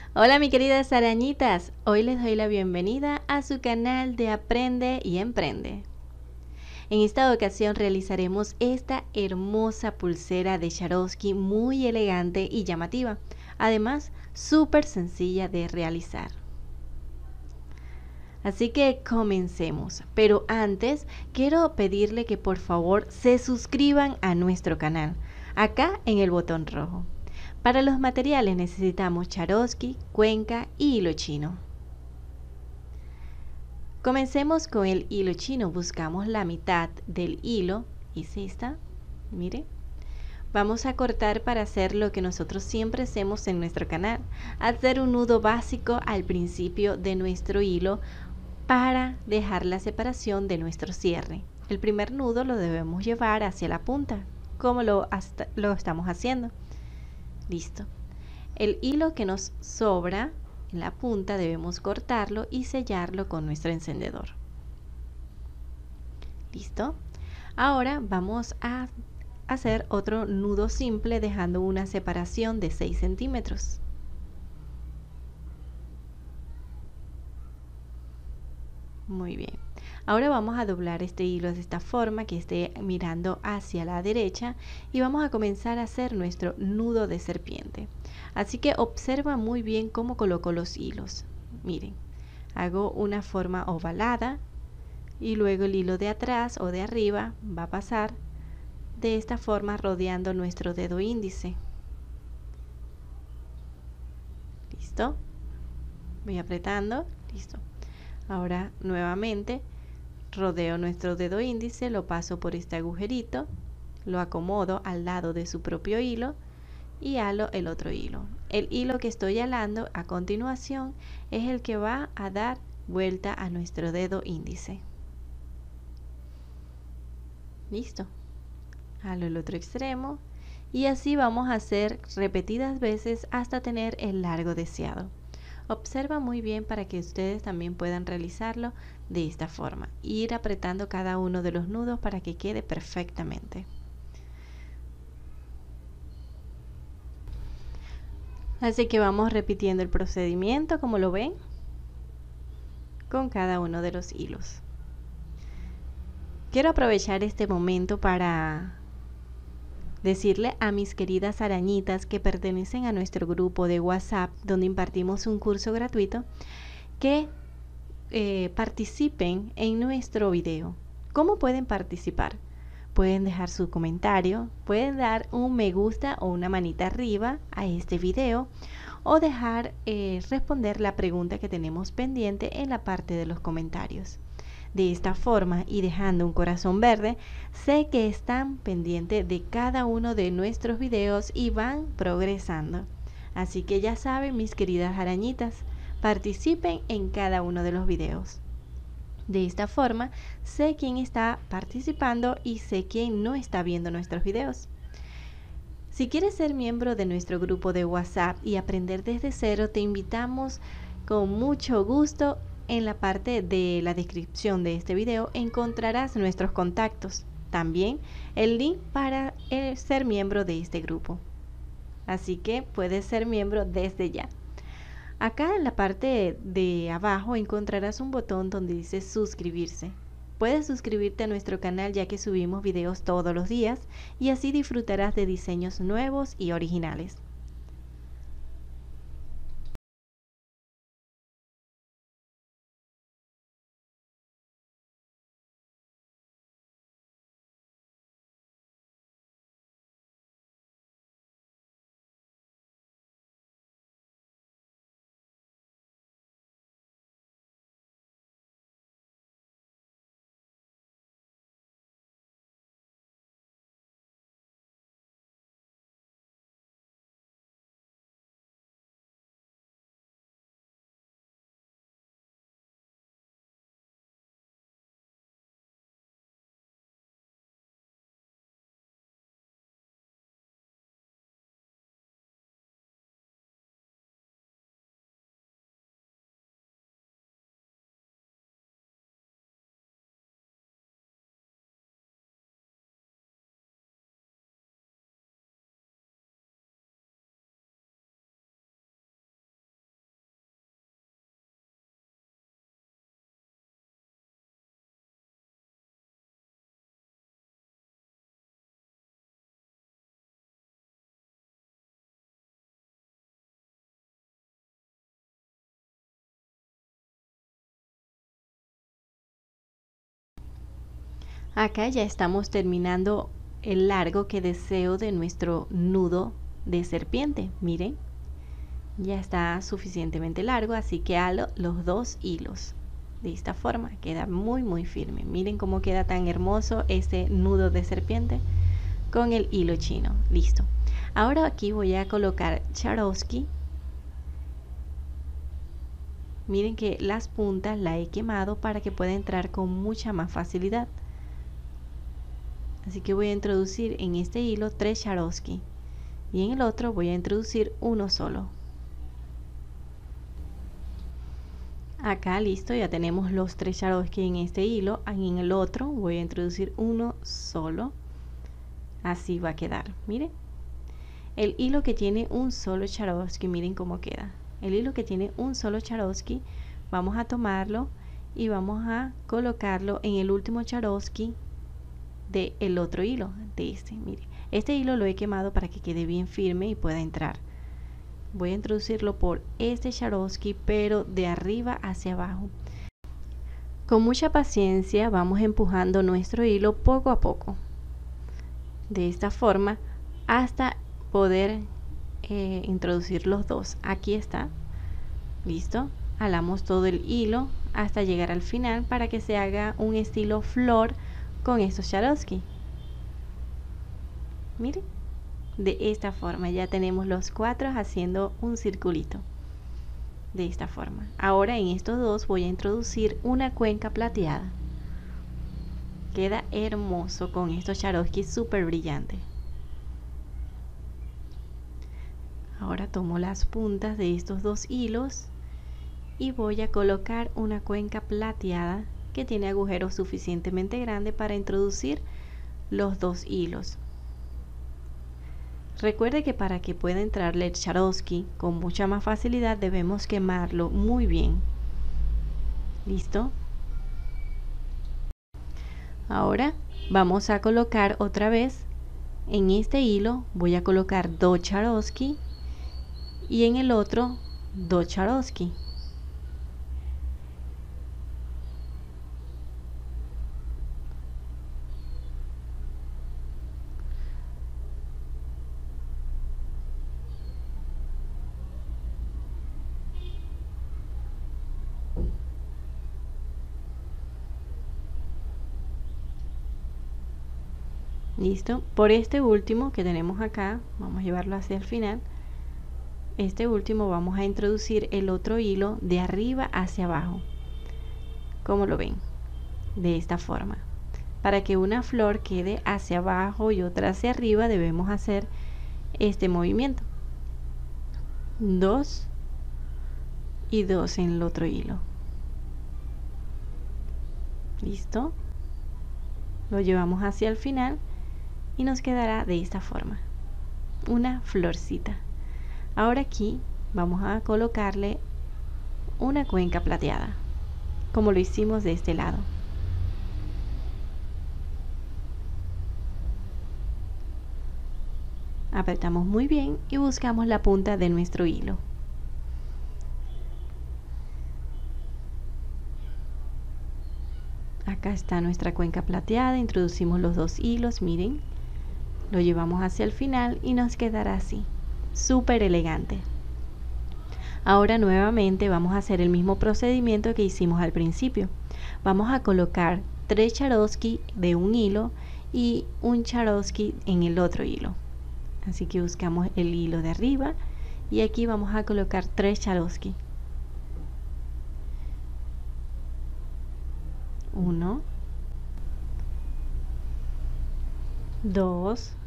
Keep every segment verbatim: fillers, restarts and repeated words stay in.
Hola mi queridas arañitas, hoy les doy la bienvenida a su canal de Aprende y Emprende. En esta ocasión realizaremos esta hermosa pulsera de Swarovski muy elegante y llamativa, además súper sencilla de realizar. Así que comencemos, pero antes quiero pedirle que por favor se suscriban a nuestro canal, acá en el botón rojo. Para los materiales necesitamos Swarovski, cuenca y hilo chino. Comencemos con el hilo chino, buscamos la mitad del hilo, es esta, mire. Vamos a cortar para hacer lo que nosotros siempre hacemos en nuestro canal, hacer un nudo básico al principio de nuestro hilo para dejar la separación de nuestro cierre. El primer nudo lo debemos llevar hacia la punta, como lo, hasta, lo estamos haciendo. Listo. El hilo que nos sobra en la punta debemos cortarlo y sellarlo con nuestro encendedor. Listo. Ahora vamos a hacer otro nudo simple dejando una separación de seis centímetros. Muy bien. Ahora vamos a doblar este hilo de esta forma que esté mirando hacia la derecha y vamos a comenzar a hacer nuestro nudo de serpiente. Así que observa muy bien cómo coloco los hilos. Miren, hago una forma ovalada y luego el hilo de atrás o de arriba va a pasar de esta forma rodeando nuestro dedo índice. ¿Listo? Voy apretando. Listo. Ahora nuevamente rodeo nuestro dedo índice, lo paso por este agujerito, lo acomodo al lado de su propio hilo y halo el otro hilo. El hilo que estoy halando a continuación es el que va a dar vuelta a nuestro dedo índice. Listo. Halo el otro extremo y así vamos a hacer repetidas veces hasta tener el largo deseado. Observa muy bien para que ustedes también puedan realizarlo de esta forma. Ir apretando cada uno de los nudos para que quede perfectamente. Así que vamos repitiendo el procedimiento como lo ven con cada uno de los hilos. Quiero aprovechar este momento para decirle a mis queridas arañitas que pertenecen a nuestro grupo de WhatsApp donde impartimos un curso gratuito que eh, participen en nuestro video. ¿Cómo pueden participar? Pueden dejar su comentario, pueden dar un me gusta o una manita arriba a este video o dejar eh, responder la pregunta que tenemos pendiente en la parte de los comentarios. De esta forma y dejando un corazón verde, sé que están pendientes de cada uno de nuestros videos y van progresando. Así que ya saben, mis queridas arañitas, participen en cada uno de los videos. De esta forma, sé quién está participando y sé quién no está viendo nuestros videos. Si quieres ser miembro de nuestro grupo de WhatsApp y aprender desde cero, te invitamos con mucho gusto. En la parte de la descripción de este video encontrarás nuestros contactos, también el link para ser miembro de este grupo. Así que puedes ser miembro desde ya. Acá en la parte de abajo encontrarás un botón donde dice suscribirse. Puedes suscribirte a nuestro canal ya que subimos videos todos los días y así disfrutarás de diseños nuevos y originales. Acá ya estamos terminando el largo que deseo de nuestro nudo de serpiente. Miren, ya está suficientemente largo, así que halo los dos hilos. De esta forma queda muy muy firme. Miren cómo queda tan hermoso este nudo de serpiente con el hilo chino. Listo. Ahora aquí voy a colocar Swarovski. Miren que las puntas la he quemado para que pueda entrar con mucha más facilidad. Así que voy a introducir en este hilo tres Swarovski y en el otro voy a introducir uno solo. Acá listo, ya tenemos los tres Swarovski en este hilo. En el otro voy a introducir uno solo. Así va a quedar. Miren, el hilo que tiene un solo Swarovski, miren cómo queda. El hilo que tiene un solo Swarovski, vamos a tomarlo y vamos a colocarlo en el último Swarovski de el otro hilo, de este. Mire, este hilo lo he quemado para que quede bien firme y pueda entrar. Voy a introducirlo por este Swarovski, pero de arriba hacia abajo. Con mucha paciencia vamos empujando nuestro hilo poco a poco, de esta forma, hasta poder eh, introducir los dos. Aquí está, listo. Jalamos todo el hilo hasta llegar al final para que se haga un estilo flor con estos Swarovski. Miren, de esta forma ya tenemos los cuatro haciendo un circulito. De esta forma. Ahora en estos dos voy a introducir una cuenca plateada. Queda hermoso con estos Swarovski súper brillantes. Ahora tomo las puntas de estos dos hilos y voy a colocar una cuenca plateada que tiene agujeros suficientemente grandes para introducir los dos hilos. Recuerde que para que pueda entrarle el Swarovski con mucha más facilidad debemos quemarlo muy bien. ¿Listo? Ahora vamos a colocar otra vez en este hilo, voy a colocar dos Swarovski y en el otro dos Swarovski. Listo, por este último que tenemos acá, vamos a llevarlo hacia el final. Este último vamos a introducir el otro hilo de arriba hacia abajo, como lo ven, de esta forma. Para que una flor quede hacia abajo y otra hacia arriba debemos hacer este movimiento, dos y dos en el otro hilo. Listo, lo llevamos hacia el final y nos quedará de esta forma una florcita. Ahora aquí vamos a colocarle una cuenca plateada como lo hicimos de este lado. Apretamos muy bien y buscamos la punta de nuestro hilo. Acá está nuestra cuenca plateada, introducimos los dos hilos, miren. Lo llevamos hacia el final y nos quedará así, súper elegante. Ahora nuevamente vamos a hacer el mismo procedimiento que hicimos al principio. Vamos a colocar tres Swarovski de un hilo y un Swarovski en el otro hilo. Así que buscamos el hilo de arriba y aquí vamos a colocar tres Swarovski. Uno, dos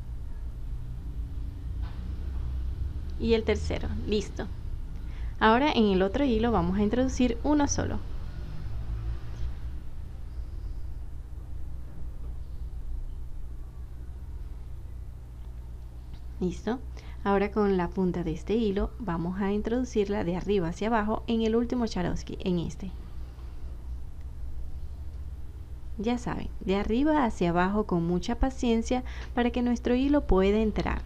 y el tercero. Listo. Ahora en el otro hilo vamos a introducir uno solo. Listo. Ahora con la punta de este hilo vamos a introducirla de arriba hacia abajo en el último Swarovski, en este. Ya saben, de arriba hacia abajo con mucha paciencia para que nuestro hilo pueda entrar.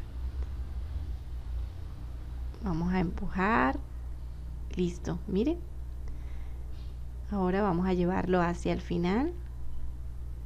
Vamos a empujar. Listo, miren. Ahora vamos a llevarlo hacia el final.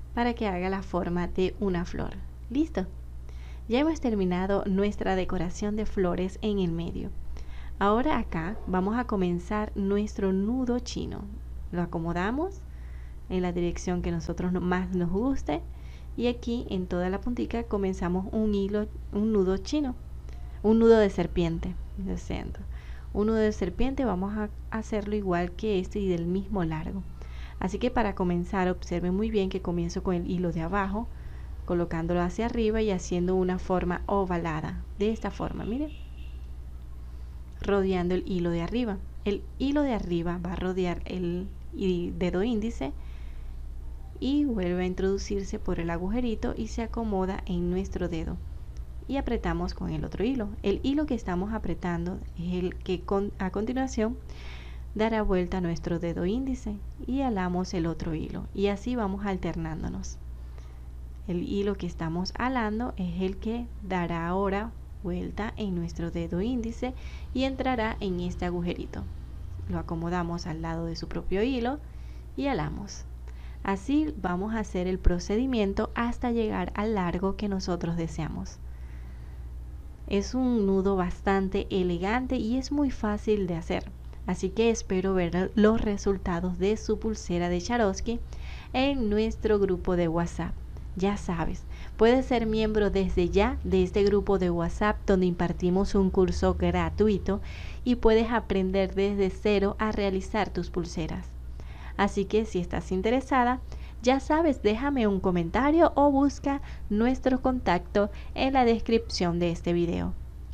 para que haga la forma de una flor. Listo. Ya hemos terminado nuestra decoración de flores en el medio. Ahora acá vamos a comenzar nuestro nudo chino. Lo acomodamos en la dirección que nosotros más nos guste y aquí en toda la puntica comenzamos un hilo, un nudo chino, un nudo de serpiente. Lo siento. Un nudo de serpiente vamos a hacerlo igual que este y del mismo largo. Así que para comenzar observen muy bien que comienzo con el hilo de abajo, colocándolo hacia arriba y haciendo una forma ovalada, de esta forma, miren, rodeando el hilo de arriba. El hilo de arriba va a rodear el dedo índice y vuelve a introducirse por el agujerito y se acomoda en nuestro dedo y apretamos con el otro hilo. El hilo que estamos apretando es el que con, a continuación dará vuelta a nuestro dedo índice y alamos el otro hilo y así vamos alternándonos. El hilo que estamos alando es el que dará ahora vuelta en nuestro dedo índice y entrará en este agujerito. Lo acomodamos al lado de su propio hilo y alamos. Así vamos a hacer el procedimiento hasta llegar al largo que nosotros deseamos. Es un nudo bastante elegante y es muy fácil de hacer. Así que espero ver los resultados de su pulsera de Swarovski en nuestro grupo de WhatsApp. Ya sabes, puedes ser miembro desde ya de este grupo de WhatsApp donde impartimos un curso gratuito y puedes aprender desde cero a realizar tus pulseras. Así que si estás interesada, ya sabes, déjame un comentario o busca nuestro contacto en la descripción de este video.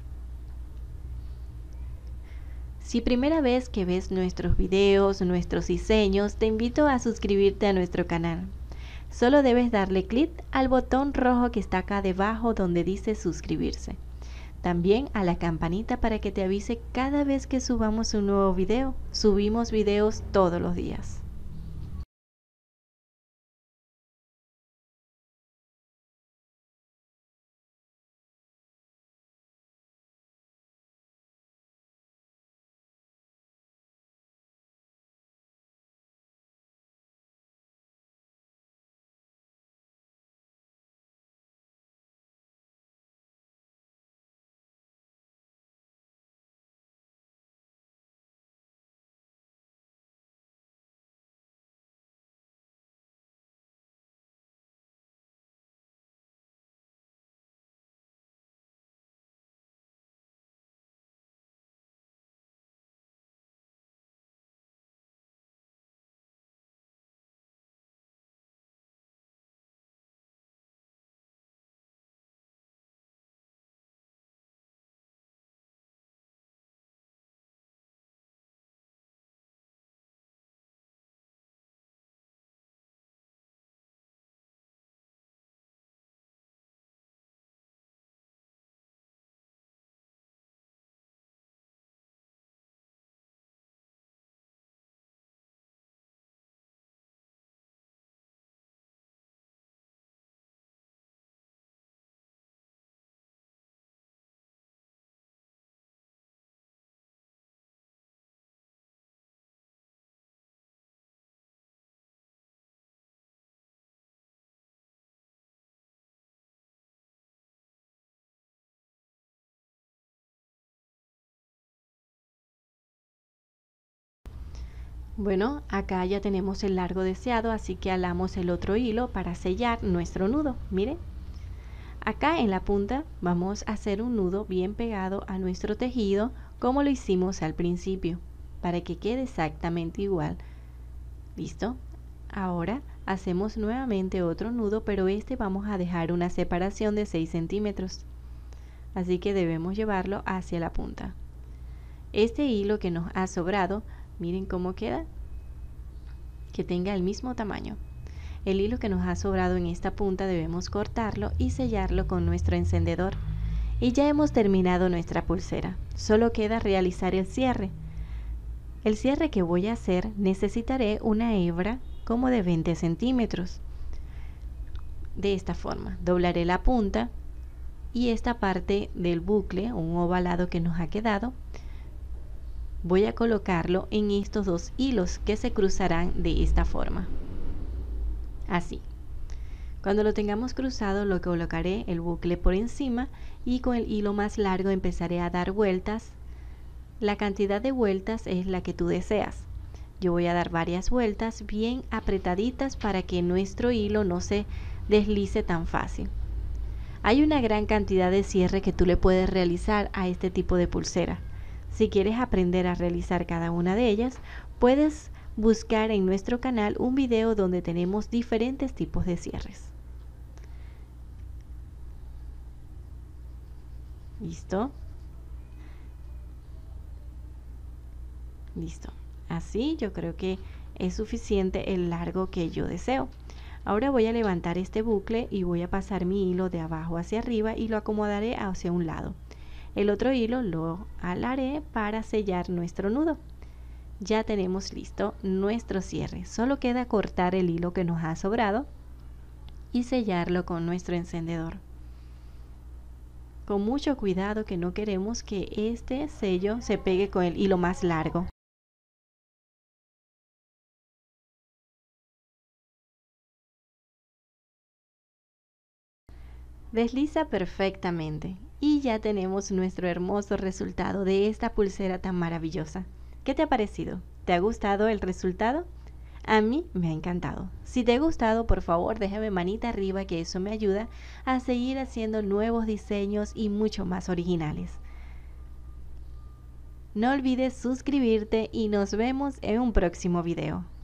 Si primera vez que ves nuestros videos, nuestros diseños, te invito a suscribirte a nuestro canal. Solo debes darle clic al botón rojo que está acá debajo donde dice suscribirse. También a la campanita para que te avise cada vez que subamos un nuevo video. Subimos videos todos los días. Bueno, acá ya tenemos el largo deseado, así que alamos el otro hilo para sellar nuestro nudo. Miren, acá en la punta vamos a hacer un nudo bien pegado a nuestro tejido como lo hicimos al principio, para que quede exactamente igual. ¿Listo? Ahora hacemos nuevamente otro nudo, pero este vamos a dejar una separación de seis centímetros. Así que debemos llevarlo hacia la punta. Este hilo que nos ha sobrado, miren cómo queda, que tenga el mismo tamaño. El hilo que nos ha sobrado en esta punta debemos cortarlo y sellarlo con nuestro encendedor. Y ya hemos terminado nuestra pulsera. Solo queda realizar el cierre. El cierre que voy a hacer necesitaré una hebra como de veinte centímetros. De esta forma, doblaré la punta y esta parte del bucle, un ovalado que nos ha quedado, voy a colocarlo en estos dos hilos que se cruzarán de esta forma. Así. Cuando lo tengamos cruzado, lo colocaré el bucle por encima y con el hilo más largo empezaré a dar vueltas. La cantidad de vueltas es la que tú deseas. Yo voy a dar varias vueltas bien apretaditas para que nuestro hilo no se deslice tan fácil. Hay una gran cantidad de cierre que tú le puedes realizar a este tipo de pulsera. Si quieres aprender a realizar cada una de ellas, puedes buscar en nuestro canal un video donde tenemos diferentes tipos de cierres. ¿Listo? Listo. Así yo creo que es suficiente el largo que yo deseo. Ahora voy a levantar este bucle y voy a pasar mi hilo de abajo hacia arriba y lo acomodaré hacia un lado. El otro hilo lo alaré para sellar nuestro nudo. Ya tenemos listo nuestro cierre. Solo queda cortar el hilo que nos ha sobrado y sellarlo con nuestro encendedor. Con mucho cuidado, que no queremos que este sello se pegue con el hilo más largo. Desliza perfectamente y ya tenemos nuestro hermoso resultado de esta pulsera tan maravillosa. ¿Qué te ha parecido? ¿Te ha gustado el resultado? A mí me ha encantado. Si te ha gustado, por favor déjame manita arriba, que eso me ayuda a seguir haciendo nuevos diseños y mucho más originales. No olvides suscribirte y nos vemos en un próximo video.